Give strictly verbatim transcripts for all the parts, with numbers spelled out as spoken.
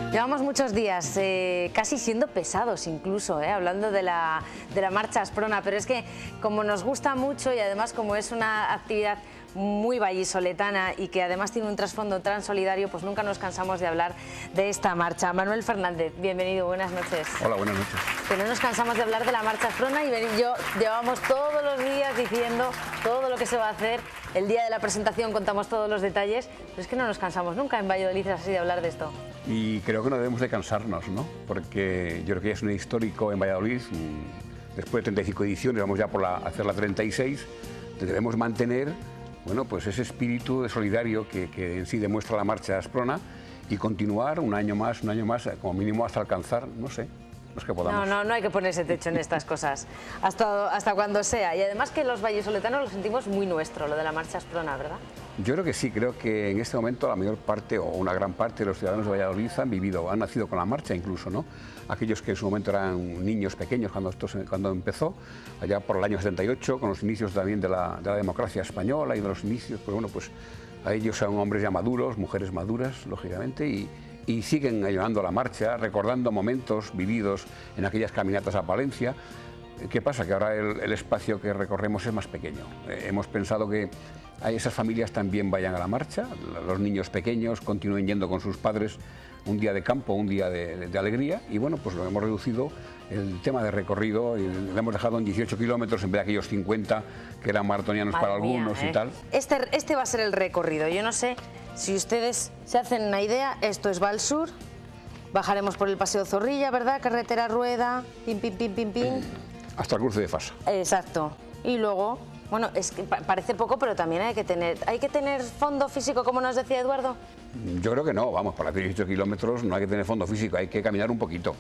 Llevamos muchos días, eh, casi siendo pesados incluso, eh, hablando de la, de la marcha Asprona, pero es que como nos gusta mucho y además como es una actividad muy vallisoletana y que además tiene un trasfondo tan solidario, pues nunca nos cansamos de hablar de esta marcha. Manuel Fernández, bienvenido, buenas noches. Hola, buenas noches. Que no nos cansamos de hablar de la marcha Asprona y yo llevamos todos los días diciendo todo lo que se va a hacer. El día de la presentación contamos todos los detalles, pero es que no nos cansamos nunca en Valladolid así de hablar de esto. Y creo que no debemos de cansarnos, ¿no? Porque yo creo que ya es un histórico en Valladolid. Después de treinta y cinco ediciones, vamos ya por la, hacer la treinta y seis, debemos mantener, bueno, pues ese espíritu de solidario que, que en sí demuestra la marcha Asprona y continuar un año más, un año más, como mínimo hasta alcanzar, no sé, los que podamos. No, no, no hay que ponerse techo en estas cosas, hasta, hasta cuando sea. Y además que los vallisoletanos lo sentimos muy nuestro, lo de la marcha Asprona, ¿verdad? Yo creo que sí, creo que en este momento la mayor parte o una gran parte de los ciudadanos de Valladolid han vivido, han nacido con la marcha incluso, ¿no? Aquellos que en su momento eran niños pequeños cuando, esto se, cuando empezó, allá por el año setenta y ocho, con los inicios también de la, de la democracia española y de los inicios, pues bueno, pues a ellos son hombres ya maduros, mujeres maduras, lógicamente, y, y siguen ayudando a la marcha, recordando momentos vividos en aquellas caminatas a Palencia. ¿Qué pasa? Que ahora el, el espacio que recorremos es más pequeño. Eh, hemos pensado que a esas familias también vayan a la marcha, los niños pequeños continúen yendo con sus padres un día de campo, un día de, de, de alegría, y bueno, pues lo hemos reducido el tema de recorrido y lo hemos dejado en dieciocho kilómetros en vez de aquellos cincuenta que eran maratonianos para algunos mía, ¿eh? y tal. Este, este va a ser el recorrido. Yo no sé si ustedes se hacen una idea. Esto es Valsur, bajaremos por el Paseo Zorrilla, ¿verdad? Carretera Rueda, pim, pim, pim, pim, pim. Hasta el cruce de Fasa. Exacto. Y luego, bueno, es que parece poco, pero también hay que tener, hay que tener fondo físico, como nos decía Eduardo. Yo creo que no, vamos, para dieciocho kilómetros no hay que tener fondo físico, hay que caminar un poquito.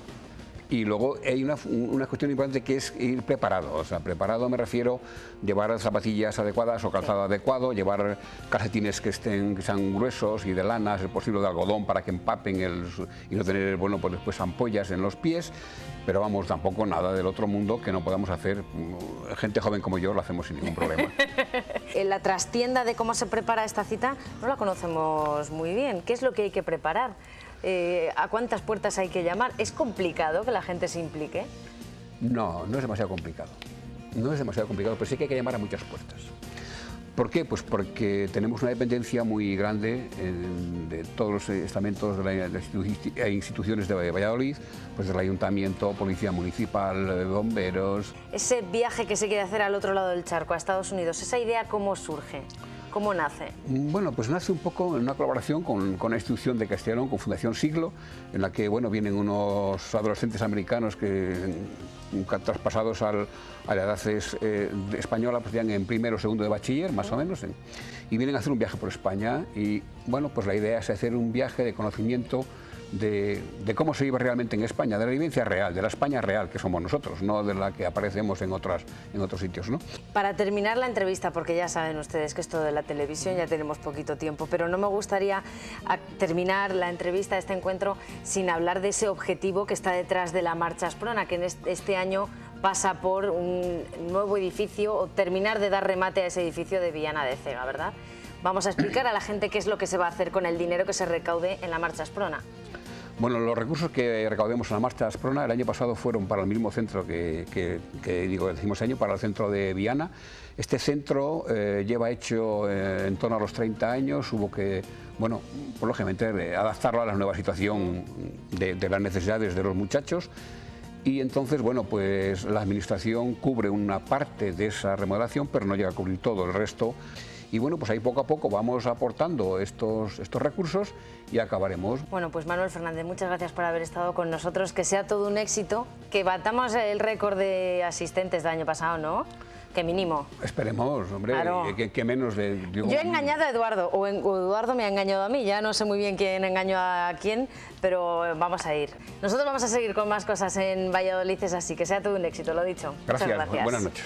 Y luego hay una, una cuestión importante que es ir preparado, o sea, preparado me refiero llevar zapatillas adecuadas o calzado adecuado, llevar calcetines que estén que sean gruesos y de lana, si es posible de algodón para que empapen el, y no tener, bueno, pues después ampollas en los pies, pero vamos, tampoco nada del otro mundo que no podamos hacer, gente joven como yo lo hacemos sin ningún problema. En la trastienda de cómo se prepara esta cita no la conocemos muy bien. ¿Qué es lo que hay que preparar? Eh, ¿A cuántas puertas hay que llamar? ¿Es complicado que la gente se implique? No, no es demasiado complicado. No es demasiado complicado, pero sí que hay que llamar a muchas puertas. ¿Por qué? Pues porque tenemos una dependencia muy grande en, de todos los estamentos de las instituciones de Valladolid, pues del ayuntamiento, policía municipal, bomberos. Ese viaje que se quiere hacer al otro lado del charco, a Estados Unidos, ¿esa idea cómo surge? ¿Cómo nace? Bueno, pues nace un poco en una colaboración con, con la institución de Castellón, con Fundación Siglo, en la que bueno, vienen unos adolescentes americanos que traspasados al, a la edad es, eh, española, pues ya en primero o segundo de bachiller, más o menos, en, y vienen a hacer un viaje por España y bueno, pues la idea es hacer un viaje de conocimiento De, de cómo se vive realmente en España, de la vivencia real, de la España real que somos nosotros, no de la que aparecemos en, otras, en otros sitios, ¿no? Para terminar la entrevista, porque ya saben ustedes que esto de la televisión ya tenemos poquito tiempo, pero no me gustaría terminar la entrevista, este encuentro, sin hablar de ese objetivo que está detrás de la marcha Asprona, que en este año pasa por un nuevo edificio o terminar de dar remate a ese edificio de Viana de Cega, ¿verdad? Vamos a explicar a la gente qué es lo que se va a hacer con el dinero que se recaude en la marcha Asprona. Bueno, los recursos que recaudemos en la marcha Asprona el año pasado fueron para el mismo centro que, que, que digo, decimos año, para el centro de Viana. Este centro eh, lleva hecho eh, en torno a los treinta años, hubo que, bueno, pues, lógicamente adaptarlo a la nueva situación de, de las necesidades de los muchachos. Y entonces, bueno, pues la administración cubre una parte de esa remodelación, pero no llega a cubrir todo el resto. Y bueno, pues ahí poco a poco vamos aportando estos, estos recursos y acabaremos. Bueno, pues Manuel Fernández, muchas gracias por haber estado con nosotros, que sea todo un éxito, que batamos el récord de asistentes del año pasado, ¿no? Que mínimo. Esperemos, hombre, claro. que, que menos de... Digo, yo he engañado a Eduardo, o, en, o Eduardo me ha engañado a mí, ya no sé muy bien quién engañó a quién, pero vamos a ir. Nosotros vamos a seguir con más cosas en Valladolid, es así, que sea todo un éxito, lo dicho. Gracias, muchas gracias. Buenas noches.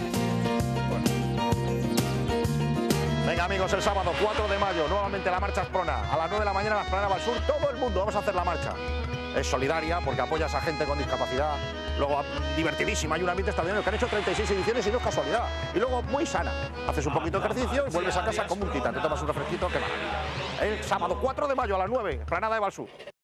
Venga amigos, el sábado cuatro de mayo, nuevamente la marcha Asprona, a las nueve de la mañana la Esplanada Valsur, todo el mundo vamos a hacer la marcha. Es solidaria porque apoyas a gente con discapacidad, luego divertidísima, hay un ambiente extraordinario que han hecho treinta y seis ediciones y no es casualidad, y luego muy sana, haces un poquito de ejercicio y vuelves a casa como un titán, te tomas un refresquito, qué maravilla. El sábado cuatro de mayo a las nueve, Esplanada de Valsur.